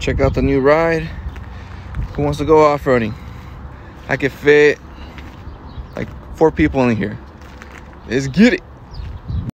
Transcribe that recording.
check out the new ride. Who wants to go off-roading? I could fit like 4 people in here. Let's get it.